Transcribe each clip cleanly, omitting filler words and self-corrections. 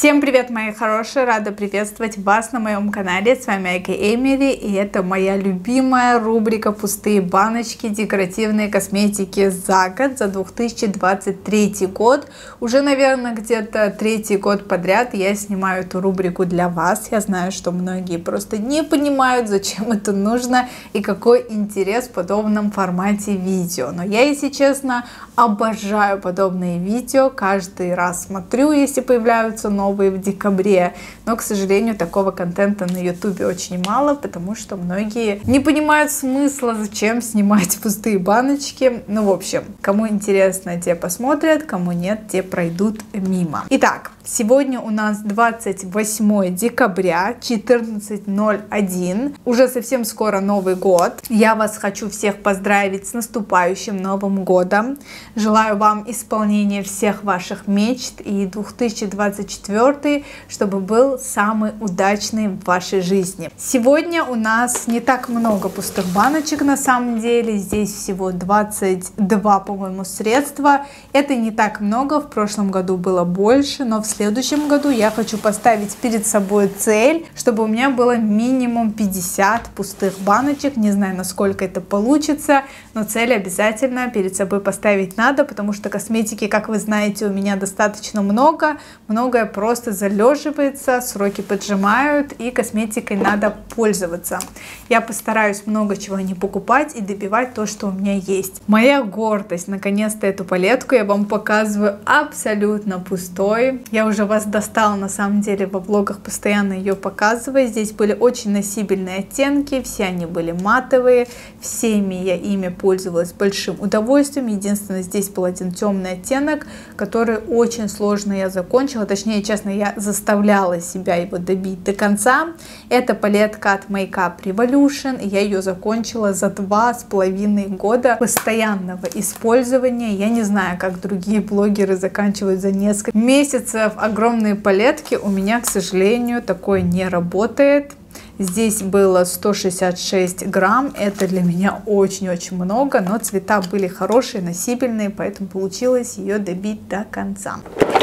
Всем привет, мои хорошие! Рада приветствовать вас на моем канале. С вами Айка Эмили, и это моя любимая рубрика «Пустые баночки декоративной косметики за год, за 2023 год». Уже, наверное, где-то третий год подряд я снимаю эту рубрику для вас. Я знаю, что многие просто не понимают, зачем это нужно и какой интерес в подобном формате видео. Но я, если честно, обожаю подобные видео. Каждый раз смотрю, если появляются новые в декабре, но, к сожалению, такого контента на ютубе очень мало, потому что многие не понимают смысла, зачем снимать пустые баночки. Ну, в общем, кому интересно, те посмотрят, кому нет, те пройдут мимо. Итак, сегодня у нас 28 декабря, 14:01, уже совсем скоро Новый год. Я вас хочу всех поздравить с наступающим Новым годом. Желаю вам исполнения всех ваших мечт, и 2024, чтобы был самый удачный в вашей жизни. Сегодня у нас не так много пустых баночек, на самом деле. Здесь всего 22, по-моему, средства. Это не так много, в прошлом году было больше, но в следующем году я хочу поставить перед собой цель, чтобы у меня было минимум 50 пустых баночек. Не знаю, насколько это получится, но цель обязательно перед собой поставить надо, потому что косметики, как вы знаете, у меня достаточно много. Многое просто залеживается, сроки поджимают, и косметикой надо пользоваться. Я постараюсь много чего не покупать и добивать то, что у меня есть. Моя гордость, наконец-то эту палетку я вам показываю абсолютно пустой. Я уже вас достала, на самом деле, во влогах, постоянно ее показываю. Здесь были очень носибельные оттенки, все они были матовые, всеми я ими пользовалась с большим удовольствием. Единственное, здесь был один темный оттенок, который очень сложно я закончила, точнее, честно, я заставляла себя его добить до конца. Это палетка от Makeup Revolution, и я ее закончила за 2,5 года постоянного использования. Я не знаю, как другие блогеры заканчивают за несколько месяцев огромные палетки. У меня, к сожалению, такое не работает. Здесь было 166 грамм, это для меня очень-очень много, но цвета были хорошие, носибельные, поэтому получилось ее добить до конца.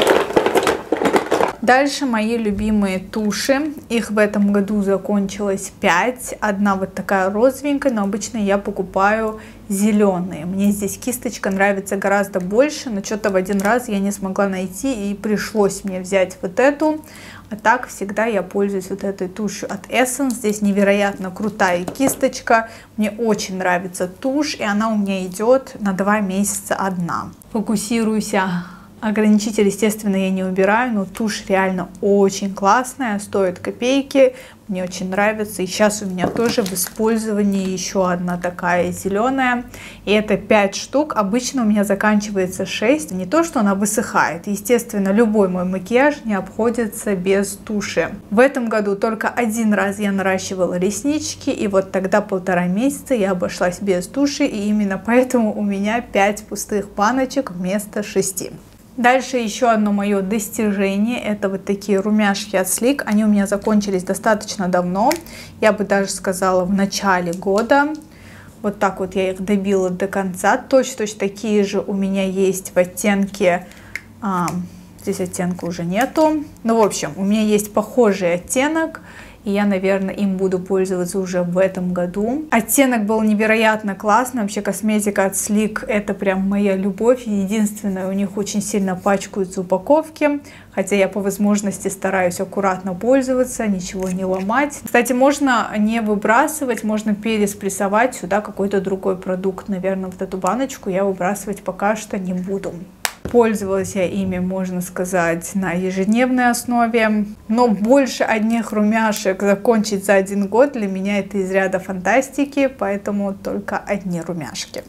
Дальше мои любимые туши. Их в этом году закончилось 5. Одна вот такая розовенькая, но обычно я покупаю зеленые. Мне здесь кисточка нравится гораздо больше, но что-то в один раз я не смогла найти, и пришлось мне взять вот эту. А так всегда я пользуюсь вот этой тушью от Essence. Здесь невероятно крутая кисточка. Мне очень нравится тушь, и она у меня идет на 2 месяца одна. Фокусируюсь. Ограничитель, естественно, я не убираю, но тушь реально очень классная, стоит копейки, мне очень нравится. И сейчас у меня тоже в использовании еще одна такая зеленая, и это 5 штук. Обычно у меня заканчивается 6, не то, что она высыхает. Естественно, любой мой макияж не обходится без туши. В этом году только один раз я наращивала реснички, и вот тогда 1,5 месяца я обошлась без туши, и именно поэтому у меня 5 пустых баночек вместо 6. Дальше еще одно мое достижение, это вот такие румяшки от Sleek. Они у меня закончились достаточно давно, я бы даже сказала в начале года. Вот так вот я их добила до конца. Точно такие же у меня есть в оттенке, здесь оттенка уже нету. Ну, в общем, у меня есть похожий оттенок, и я, наверное, им буду пользоваться уже в этом году. Оттенок был невероятно классный. Вообще косметика от Sleek — это прям моя любовь. Единственное, у них очень сильно пачкаются упаковки. Хотя я по возможности стараюсь аккуратно пользоваться, ничего не ломать. Кстати, можно не выбрасывать, можно переспрессовать сюда какой-то другой продукт. Наверное, вот эту баночку я выбрасывать пока что не буду. Пользовалась я ими, можно сказать, на ежедневной основе. Но больше одних румяшек закончить за 1 год для меня это из ряда фантастики, поэтому только одни румяшки.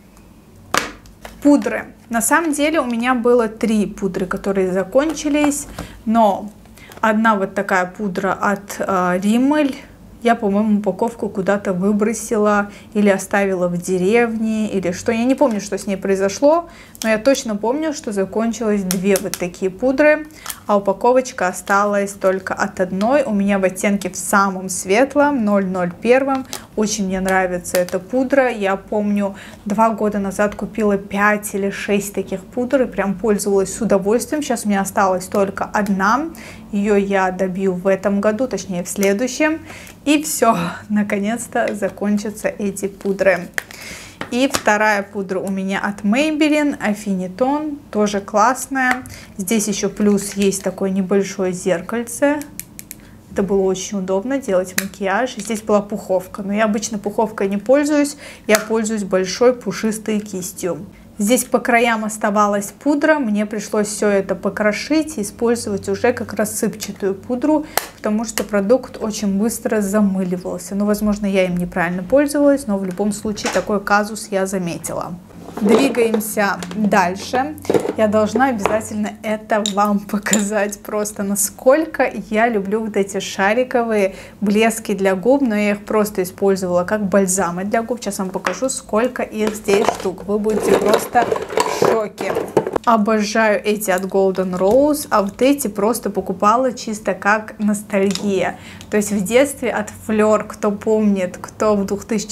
Пудры. На самом деле у меня было 3 пудры, которые закончились, но одна вот такая пудра от Rimmel. Я, по-моему, упаковку куда-то выбросила или оставила в деревне, или что. Я не помню, что с ней произошло, но я точно помню, что закончилось 2 вот такие пудры. а упаковочка осталась только от одной. У меня в оттенке в самом светлом, 001. Очень мне нравится эта пудра. Я помню, 2 года назад купила 5 или 6 таких пудр и прям пользовалась с удовольствием. Сейчас у меня осталась только одна. Ее я добью в этом году, точнее в следующем. И все, наконец-то закончатся эти пудры. И вторая пудра у меня от Maybelline, Affinitone, тоже классная. Здесь еще плюс есть такое небольшое зеркальце. Это было очень удобно делать макияж. Здесь была пуховка, но я обычно пуховкой не пользуюсь. Я пользуюсь большой пушистой кистью. Здесь по краям оставалась пудра, мне пришлось все это покрошить и использовать уже как рассыпчатую пудру, потому что продукт очень быстро замыливался. Ну, возможно, я им неправильно пользовалась, но в любом случае такой казус я заметила. Двигаемся дальше. Я должна обязательно это вам показать, просто насколько я люблю вот эти шариковые блески для губ, но я их просто использовала как бальзамы для губ. Сейчас вам покажу, сколько их здесь штук. Вы будете просто в шоке. Обожаю эти от Golden Rose, а вот эти просто покупала чисто как ностальгия. То есть в детстве от Fleur, кто помнит, кто в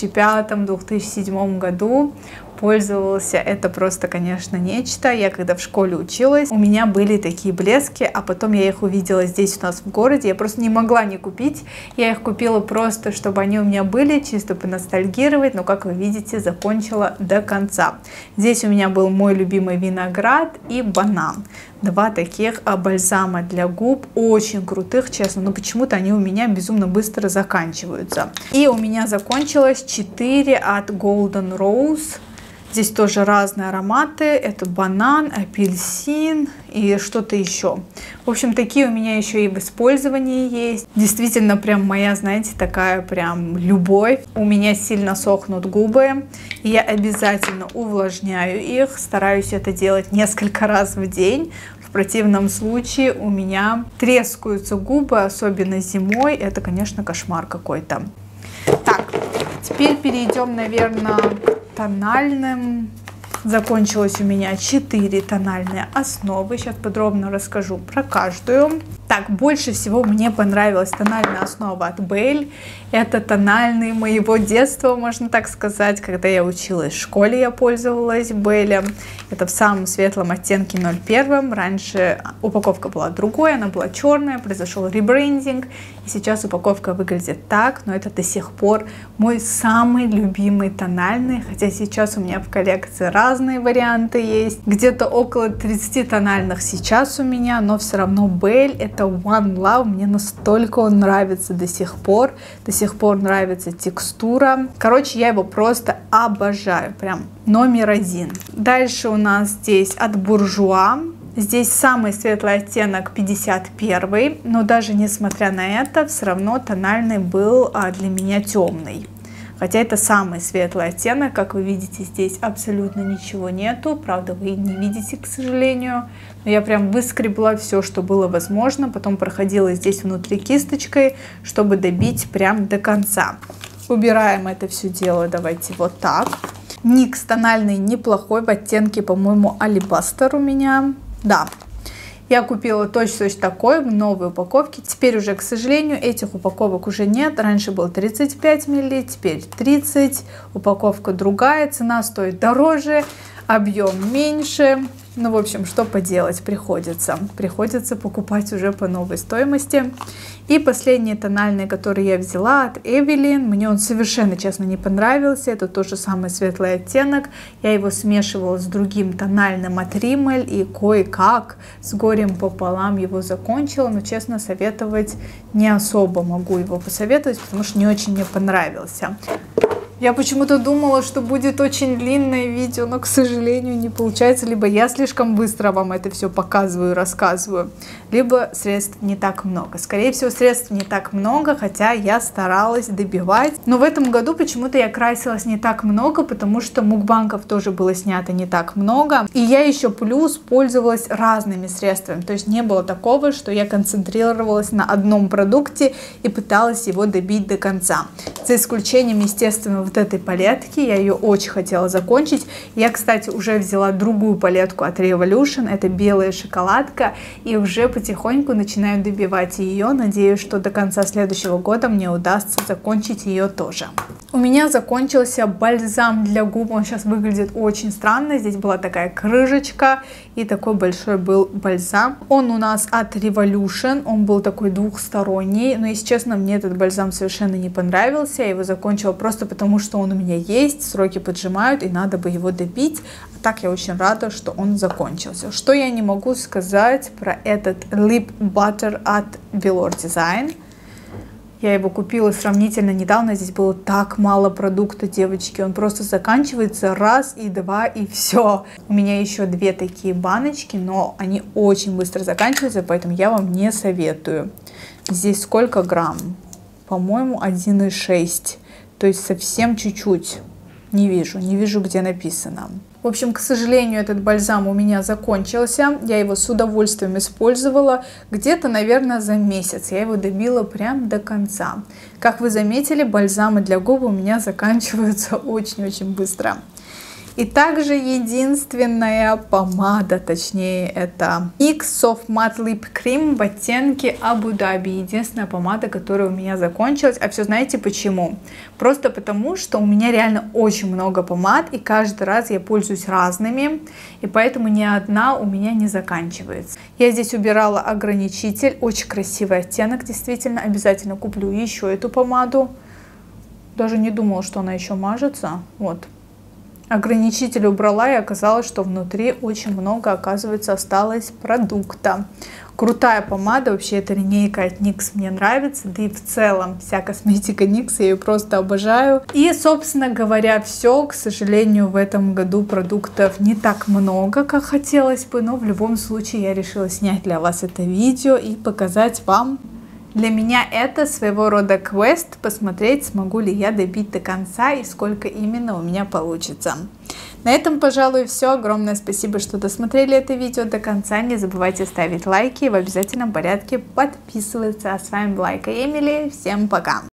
2005-2007 году пользовался, это просто, конечно, нечто. Я когда в школе училась, у меня были такие блески, а потом я их увидела здесь у нас в городе, я просто не могла не купить. Я их купила просто, чтобы они у меня были, чисто поностальгировать, но, как вы видите, закончила до конца. Здесь у меня был мой любимый виноград и банан. 2 таких бальзама для губ, очень крутых, честно, но почему-то они у меня безумно быстро заканчиваются. И у меня закончилось 4 от Golden Rose. Здесь тоже разные ароматы. Это банан, апельсин и что-то еще. В общем, такие у меня еще и в использовании есть. Действительно, прям моя, знаете, такая прям любовь. У меня сильно сохнут губы. И я обязательно увлажняю их. Стараюсь это делать несколько раз в день. В противном случае у меня трескаются губы, особенно зимой. Это, конечно, кошмар какой-то. Так, теперь перейдем, наверное, к тональным. Закончилось у меня 4 тональные основы. Сейчас подробно расскажу про каждую. Так, больше всего мне понравилась тональная основа от Belle. Это тональный моего детства, можно так сказать. Когда я училась в школе, я пользовалась Belle. Это в самом светлом оттенке 01. Раньше упаковка была другой, она была черная, произошел ребрендинг. И сейчас упаковка выглядит так, но это до сих пор мой самый любимый тональный. Хотя сейчас у меня в коллекции разные варианты есть. Где-то около 30 тональных сейчас у меня, но все равно Belle это One Love. Мне настолько он нравится до сих пор. До сих пор нравится текстура. Короче, я его просто обожаю. Прям номер 1. Дальше у нас здесь от Bourjois. Здесь самый светлый оттенок 51, но даже несмотря на это, все равно тональный был для меня темный. Хотя это самый светлый оттенок, как вы видите, здесь абсолютно ничего нету. Правда, вы не видите, к сожалению. Но я прям выскребла все, что было возможно. Потом проходила здесь внутри кисточкой, чтобы добить прям до конца. Убираем это все дело, давайте вот так. Никс тональный неплохой, в оттенке, по-моему, Алибастер у меня. Да, я купила точно такой в новой упаковке. Теперь уже, к сожалению, этих упаковок уже нет. Раньше было 35 мл, теперь 30. Упаковка другая, цена стоит дороже, объем меньше. Ну, в общем, что поделать, приходится покупать уже по новой стоимости. И последний тональный, который я взяла от Evelyn, мне он совершенно, честно, не понравился. Это тоже самый светлый оттенок. Я его смешивала с другим тональным от Rimmel и кое-как с горем пополам его закончила. Но, честно, советовать не особо могу его посоветовать, потому что не очень мне понравился. Я почему-то думала, что будет очень длинное видео, но, к сожалению, не получается. Либо я слишком быстро вам это все показываю, рассказываю, либо средств не так много. Скорее всего, средств не так много, хотя я старалась добивать. Но в этом году почему-то я красилась не так много, потому что мукбангов тоже было снято не так много. И я еще плюс пользовалась разными средствами. То есть не было такого, что я концентрировалась на одном продукте и пыталась его добить до конца. За исключением, естественно, вот этой палетки. Я ее очень хотела закончить. Я, кстати, уже взяла другую палетку от Revolution. Это белая шоколадка. И уже потихоньку начинаю добивать ее. Надеюсь, что до конца следующего года мне удастся закончить ее тоже. У меня закончился бальзам для губ. Он сейчас выглядит очень странно. Здесь была такая крышечка и такой большой был бальзам. Он у нас от Revolution. Он был такой двухсторонний. Но, если честно, мне этот бальзам совершенно не понравился. Я его закончила просто потому, что он у меня есть. Сроки поджимают и надо бы его добить. А так я очень рада, что он закончился. Что я не могу сказать про этот Lip Butter от Velour Design. Я его купила сравнительно недавно, здесь было так мало продукта, девочки, он просто заканчивается раз и два и все. У меня еще 2 такие баночки, но они очень быстро заканчиваются, поэтому я вам не советую. Здесь сколько грамм? По-моему, 1,6, то есть совсем чуть-чуть. Не вижу, где написано. В общем, к сожалению, этот бальзам у меня закончился. Я его с удовольствием использовала где-то, наверное, за месяц. Я его добила прям до конца. Как вы заметили, бальзамы для губ у меня заканчиваются очень-очень быстро. И также единственная помада, точнее, это NYX Soft Matte Lip Cream в оттенке Abu Dhabi. Единственная помада, которая у меня закончилась. А все знаете почему? Просто потому, что у меня реально очень много помад, и каждый раз я пользуюсь разными, и поэтому ни одна у меня не заканчивается. Я здесь убирала ограничитель, очень красивый оттенок, действительно, обязательно куплю еще эту помаду. Даже не думала, что она еще мажется, вот. Ограничитель убрала, и оказалось, что внутри очень много, оказывается, осталось продукта. Крутая помада, вообще эта линейка от NYX мне нравится, да и в целом вся косметика NYX, я ее просто обожаю. И, собственно говоря, все. К сожалению, в этом году продуктов не так много, как хотелось бы, но в любом случае я решила снять для вас это видео и показать вам. Для меня это своего рода квест, посмотреть, смогу ли я добить до конца и сколько именно у меня получится. На этом, пожалуй, все. Огромное спасибо, что досмотрели это видео до конца. Не забывайте ставить лайки и в обязательном порядке подписываться. А с вами была Эмили. Всем пока!